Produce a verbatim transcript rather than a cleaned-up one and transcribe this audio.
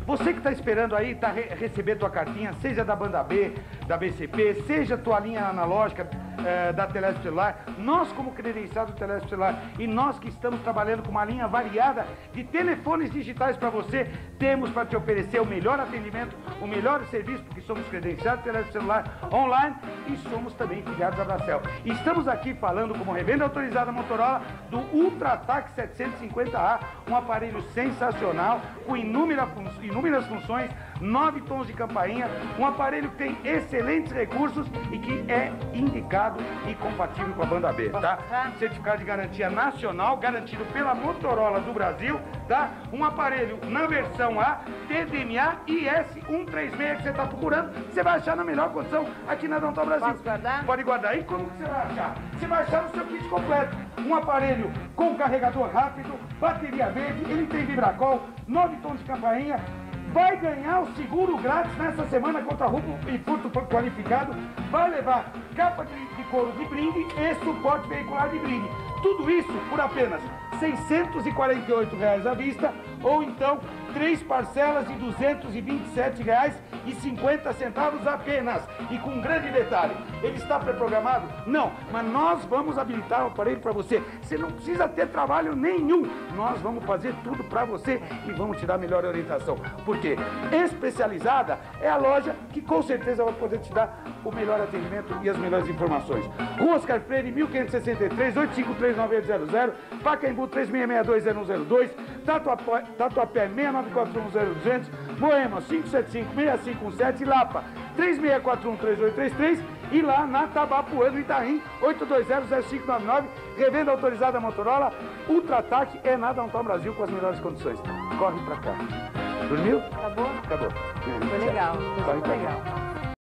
Você que está esperando aí tá, re receber tua cartinha, seja da banda B, da B C P, seja tua linha analógica eh, da Telesp Celular, nós como credenciado do Telesp Celular e nós que estamos trabalhando com uma linha variada de telefones digitais para você, temos para te oferecer o melhor atendimento, o melhor serviço, porque somos credenciados do Telesp Celular online e somos também filiados da Bracel. E estamos aqui falando como revenda autorizada Motorola do UltraTac setecentos e cinquenta A, um aparelho sensacional, com inúmeras, fun inúmeras funções, nove tons de campainha, um aparelho que tem excelentes recursos e que é indicado e compatível com a banda B, tá? Certificado de garantia nacional, garantido pela Motorola do Brasil, tá? Um aparelho na versão A, T D M A I S cento e trinta e seis que você está procurando, você vai achar na melhor condição aqui na Downtown Brasil. Posso guardar? Pode guardar. E como que você vai achar? Você vai achar no seu kit completo. Um aparelho com carregador rápido, bateria verde, ele tem vibracol, nove tons de campainha, vai ganhar o seguro grátis nessa semana contra roubo e furto qualificado, vai levar capa de, de couro de brinde e suporte veicular de brinde. Tudo isso por apenas seiscentos e quarenta e oito reais à vista, ou então três parcelas de duzentos e vinte e sete reais e cinquenta centavos apenas. E com um grande detalhe, ele está pré-programado? Não, mas nós vamos habilitar o aparelho para você. Você não precisa ter trabalho nenhum. Nós vamos fazer tudo para você e vamos te dar a melhor orientação. Porque Especializada é a loja que com certeza vai poder te dar o melhor atendimento e as melhores informações. Rua Oscar Freire, mil quinhentos e sessenta e três, oito cinco três nove oito zero zero, Pacaembu três seis seis dois zero um zero dois, Tatuapé, Tatuapé seis nove quatro um zero duzentos, Moema cinco sete cinco seis cinco um sete, Lapa três seis quatro um três oito três três e lá na Tabapuã, no Itaim, oito dois zero zero cinco nove nove, revenda autorizada Motorola, UltraTac é na Downtown Brasil com as melhores condições. Corre pra cá. Dormiu? Acabou? Acabou. Foi legal, foi Corre muito pra legal. cá.